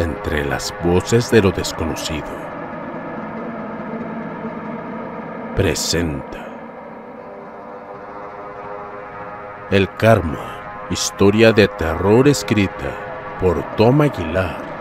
entre las voces de lo desconocido. Presenta El Karma, historia de terror escrita por Tom Aguilar.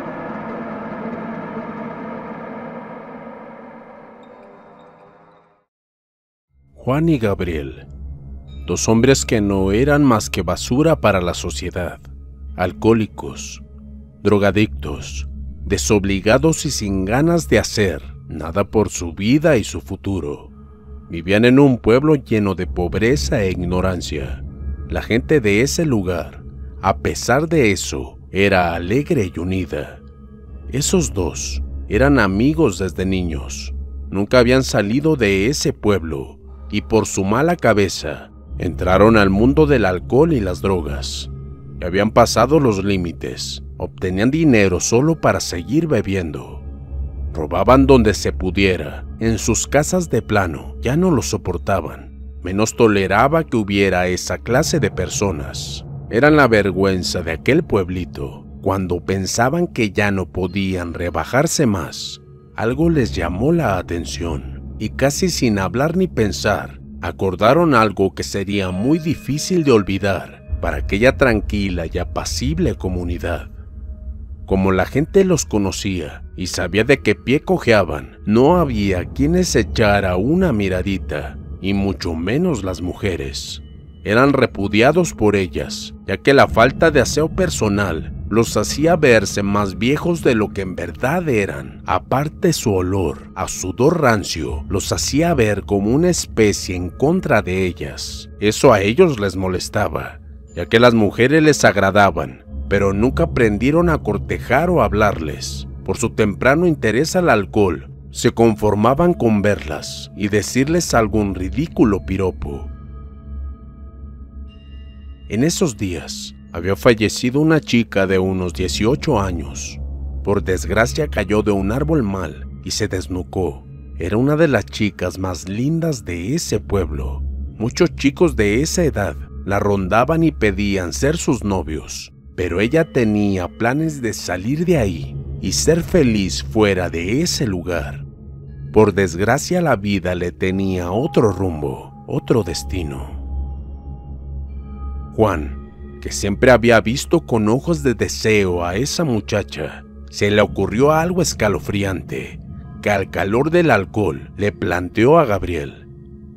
Juan y Gabriel, dos hombres que no eran más que basura para la sociedad, alcohólicos, drogadictos, desobligados y sin ganas de hacer nada por su vida y su futuro. Vivían en un pueblo lleno de pobreza e ignorancia. La gente de ese lugar, a pesar de eso, era alegre y unida. Esos dos eran amigos desde niños. Nunca habían salido de ese pueblo y por su mala cabeza entraron al mundo del alcohol y las drogas. Y habían pasado los límites. Obtenían dinero solo para seguir bebiendo. Robaban donde se pudiera. En sus casas de plano ya no lo soportaban. Menos toleraba que hubiera esa clase de personas. Eran la vergüenza de aquel pueblito. Cuando pensaban que ya no podían rebajarse más, algo les llamó la atención y casi sin hablar ni pensar, acordaron algo que sería muy difícil de olvidar para aquella tranquila y apacible comunidad. Como la gente los conocía y sabía de qué pie cojeaban, no había quienes echara una miradita, y mucho menos las mujeres. Eran repudiados por ellas, ya que la falta de aseo personal los hacía verse más viejos de lo que en verdad eran. Aparte, su olor a sudor rancio los hacía ver como una especie en contra de ellas. Eso a ellos les molestaba, ya que las mujeres les agradaban, pero nunca aprendieron a cortejar o hablarles. Por su temprano interés al alcohol, se conformaban con verlas y decirles algún ridículo piropo. En esos días, había fallecido una chica de unos 18 años. Por desgracia cayó de un árbol mal y se desnucó. Era una de las chicas más lindas de ese pueblo. Muchos chicos de esa edad la rondaban y pedían ser sus novios, pero ella tenía planes de salir de ahí y ser feliz fuera de ese lugar. Por desgracia, la vida le tenía otro rumbo, otro destino. Juan, que siempre había visto con ojos de deseo a esa muchacha, se le ocurrió algo escalofriante, que al calor del alcohol le planteó a Gabriel.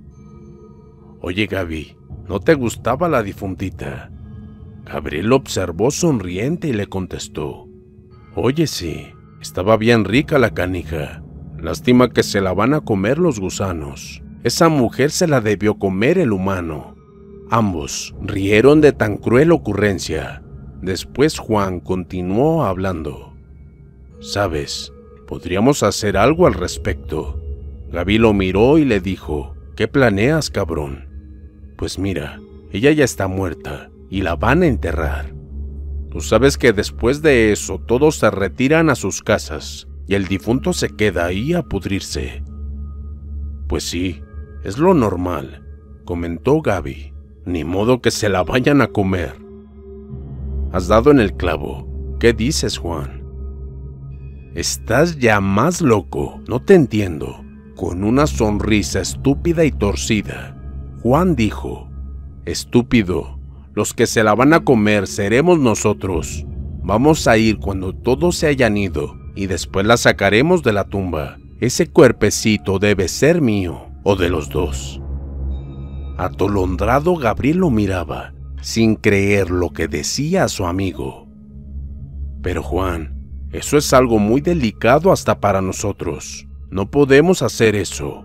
«Oye, Gaby, ¿no te gustaba la difuntita?» Gabriel lo observó sonriente y le contestó: «Oye, sí, estaba bien rica la canija. Lástima que se la van a comer los gusanos. Esa mujer se la debió comer el humano». Ambos rieron de tan cruel ocurrencia. Después Juan continuó hablando. «¿Sabes? Podríamos hacer algo al respecto». Gaby lo miró y le dijo: «¿Qué planeas, cabrón?» «Pues mira, ella ya está muerta y la van a enterrar. Tú sabes que después de eso todos se retiran a sus casas y el difunto se queda ahí a pudrirse». «Pues sí, es lo normal», comentó Gaby. «Ni modo que se la vayan a comer». «Has dado en el clavo. ¿Qué dices, Juan?» «Estás ya más loco, no te entiendo». Con una sonrisa estúpida y torcida, Juan dijo: «Estúpido, los que se la van a comer seremos nosotros. Vamos a ir cuando todos se hayan ido y después la sacaremos de la tumba. Ese cuerpecito debe ser mío o de los dos». Atolondrado, Gabriel lo miraba, sin creer lo que decía a su amigo. «Pero Juan, eso es algo muy delicado hasta para nosotros. No podemos hacer eso».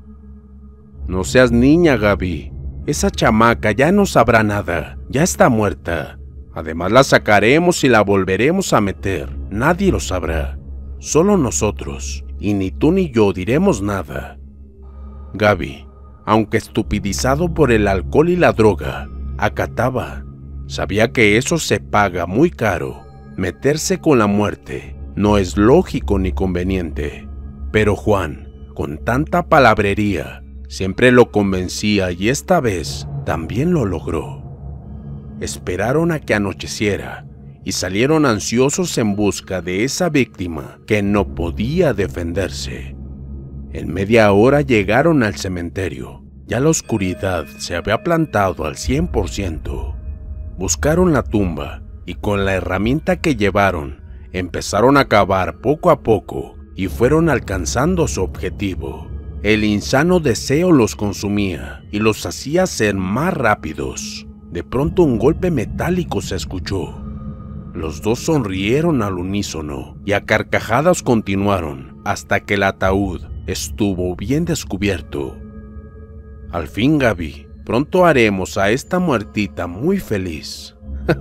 «No seas niña, Gaby. Esa chamaca ya no sabrá nada, ya está muerta. Además la sacaremos y la volveremos a meter. Nadie lo sabrá, solo nosotros, y ni tú ni yo diremos nada». Gaby, aunque estupidizado por el alcohol y la droga, acataba. Sabía que eso se paga muy caro. Meterse con la muerte no es lógico ni conveniente. Pero Juan, con tanta palabrería, siempre lo convencía y esta vez también lo logró. Esperaron a que anocheciera y salieron ansiosos en busca de esa víctima que no podía defenderse. En media hora llegaron al cementerio. Ya la oscuridad se había plantado al 100%. Buscaron la tumba y con la herramienta que llevaron empezaron a cavar poco a poco y fueron alcanzando su objetivo. El insano deseo los consumía y los hacía ser más rápidos. De pronto un golpe metálico se escuchó. Los dos sonrieron al unísono y a carcajadas continuaron hasta que el ataúd estuvo bien descubierto. Al fin, Gaby, pronto haremos a esta muertita muy feliz.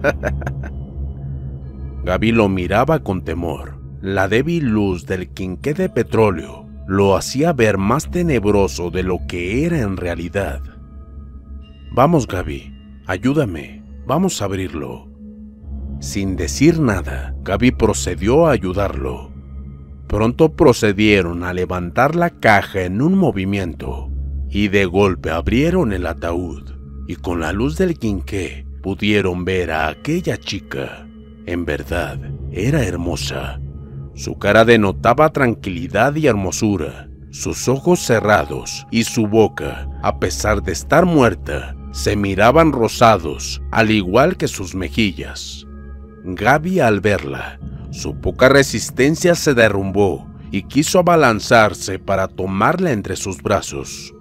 Gaby lo miraba con temor. La débil luz del quinqué de petróleo lo hacía ver más tenebroso de lo que era en realidad. Vamos, Gaby, ayúdame, vamos a abrirlo. Sin decir nada, Gaby procedió a ayudarlo. Pronto procedieron a levantar la caja en un movimiento y de golpe abrieron el ataúd y con la luz del quinqué pudieron ver a aquella chica. En verdad, era hermosa. Su cara denotaba tranquilidad y hermosura. Sus ojos cerrados y su boca, a pesar de estar muerta, se miraban rosados, al igual que sus mejillas. Gaby, al verla, su poca resistencia se derrumbó y quiso abalanzarse para tomarla entre sus brazos.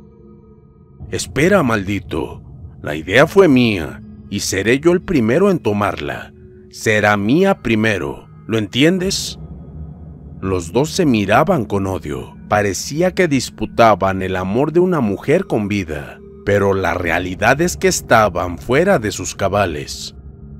«Espera, maldito. La idea fue mía y seré yo el primero en tomarla. Será mía primero, ¿lo entiendes?» Los dos se miraban con odio. Parecía que disputaban el amor de una mujer con vida, pero la realidad es que estaban fuera de sus cabales.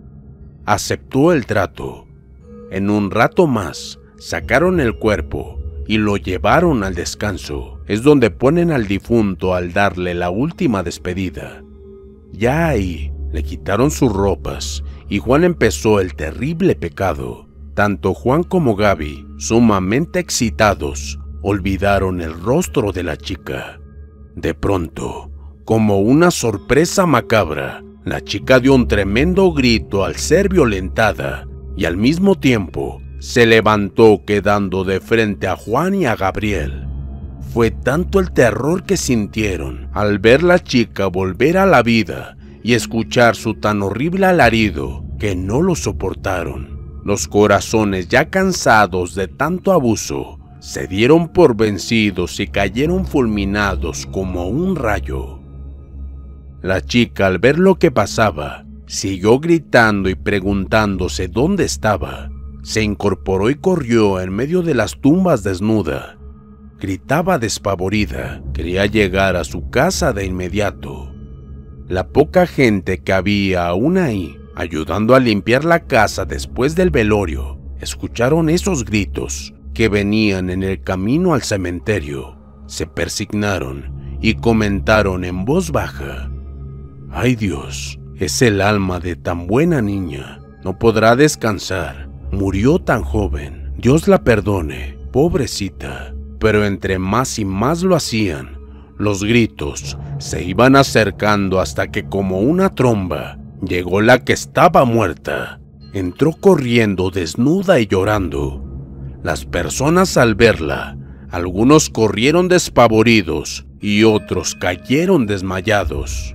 Aceptó el trato. En un rato más, sacaron el cuerpo y lo llevaron al descanso. Es donde ponen al difunto al darle la última despedida. Ya ahí, le quitaron sus ropas y Juan empezó el terrible pecado. Tanto Juan como Gaby, sumamente excitados, olvidaron el rostro de la chica. De pronto, como una sorpresa macabra, la chica dio un tremendo grito al ser violentada y al mismo tiempo se levantó quedando de frente a Juan y a Gabriel. Fue tanto el terror que sintieron al ver la chica volver a la vida y escuchar su tan horrible alarido que no lo soportaron. Los corazones ya cansados de tanto abuso se dieron por vencidos y cayeron fulminados como un rayo. La chica, al ver lo que pasaba, siguió gritando y preguntándose dónde estaba. Se incorporó y corrió en medio de las tumbas desnuda. Gritaba despavorida, quería llegar a su casa de inmediato. La poca gente que había aún ahí, ayudando a limpiar la casa después del velorio, escucharon esos gritos que venían en el camino al cementerio. Se persignaron y comentaron en voz baja: «Ay Dios, es el alma de tan buena niña, no podrá descansar, murió tan joven, Dios la perdone, pobrecita». Pero entre más y más lo hacían, los gritos se iban acercando hasta que como una tromba llegó la que estaba muerta. Entró corriendo desnuda y llorando. Las personas al verla, algunos corrieron despavoridos y otros cayeron desmayados.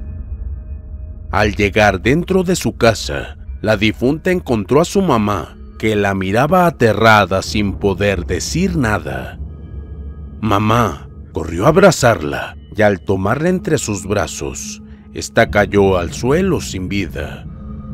Al llegar dentro de su casa, la difunta encontró a su mamá, que la miraba aterrada sin poder decir nada. «Mamá», corrió a abrazarla y al tomarla entre sus brazos, esta cayó al suelo sin vida.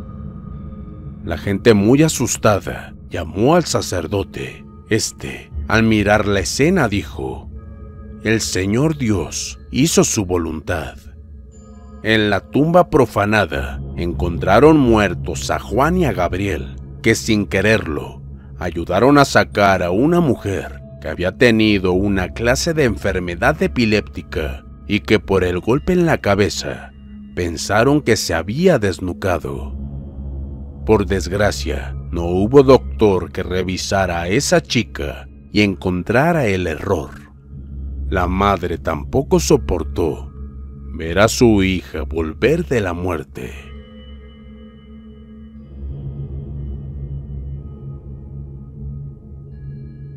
La gente, muy asustada, llamó al sacerdote. Al mirar la escena, dijo: «El Señor Dios hizo su voluntad». En la tumba profanada encontraron muertos a Juan y a Gabriel, que sin quererlo ayudaron a sacar a una mujer que había tenido una clase de enfermedad epiléptica y que por el golpe en la cabeza pensaron que se había desnucado. Por desgracia, no hubo doctor que revisara a esa chica y encontrara el error. La madre tampoco soportó ver a su hija volver de la muerte.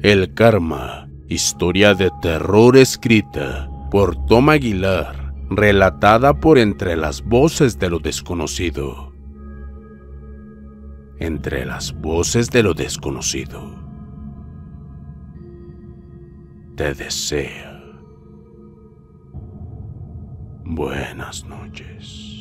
El Karma, historia de terror escrita por Tom Aguilar, relatada por Entre las Voces de lo Desconocido. Entre las Voces de lo Desconocido. Te desea buenas noches.